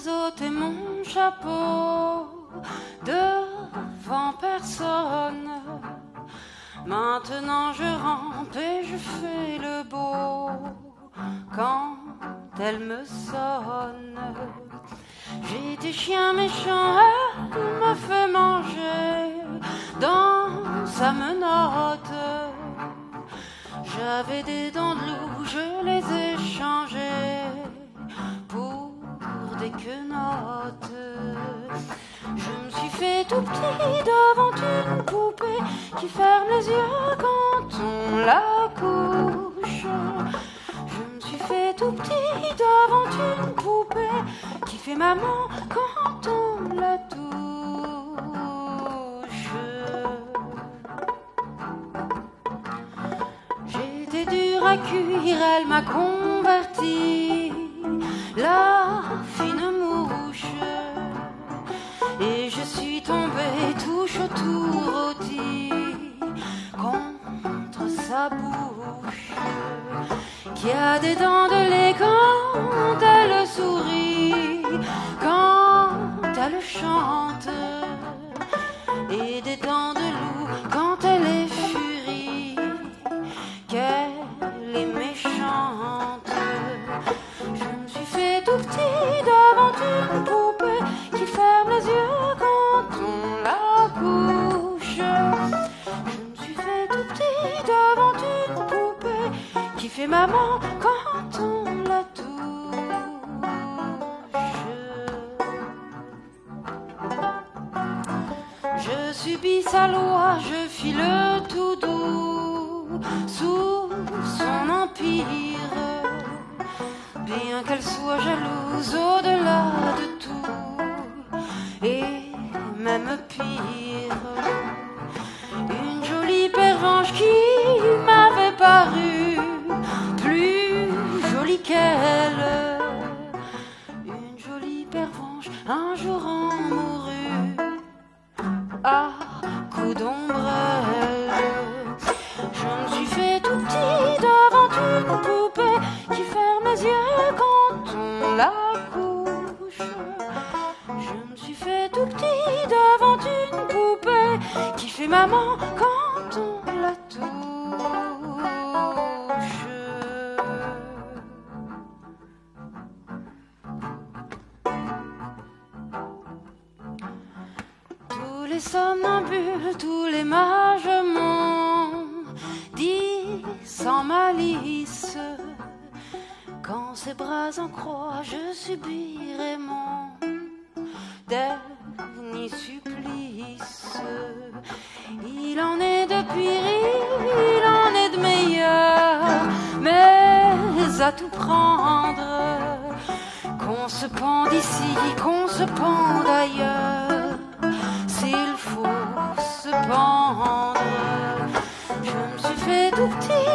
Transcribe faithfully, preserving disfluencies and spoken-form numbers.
ôté mon chapeau devant personne. Maintenant je rampe et je fais le beau quand elle me sonne. J'ai des chiens méchants, elle me fait manger dans sa menotte. J'avais des dents de loup, je les ai changées pour des quenottes. Je me suis fait tout petit devant une poupée qui ferme les yeux quand on la couche. Je me suis fait tout petit devant une poupée qui fait maman quand on la touche. J'étais dure à cuire, elle m'a converti, la fine mouche. Et je suis tombée tout chaud, tout rôti contre sa bouche, qui a des dents de lait quand elle sourit, quand elle chante, et des dents de loup quand elle est furie, qu'elle est méchante. Je me suis fait tout petit devant une poupée qui ferme les yeux quand on la couche. Je me suis fait tout petit devant une poupée qui fait maman quand on la touche. Je subis sa loi, je file tout doux sous son empire, bien qu'elle soit jalouse au-delà de tout, et même pire. Une jolie pervenche qui m'avait paru plus jolie qu'elle, une jolie pervenche un jour en mourut à coups d'ombrelle. Je me suis fait tout petit devant une poupée qui ferme les yeux quand on la couche. Je me suis fait tout petit devant une poupée qui fait maman quand on la touche. Tous les somnambules, tous les mages m'ont dit sans malice, quand ses bras en croix je subirai mon dernier supplice. Il en est de pire, il en est de meilleur, mais à tout prendre, qu'on se pende ici, qu'on se pende ailleurs, s'il faut se pendre. Je me suis fait tout petit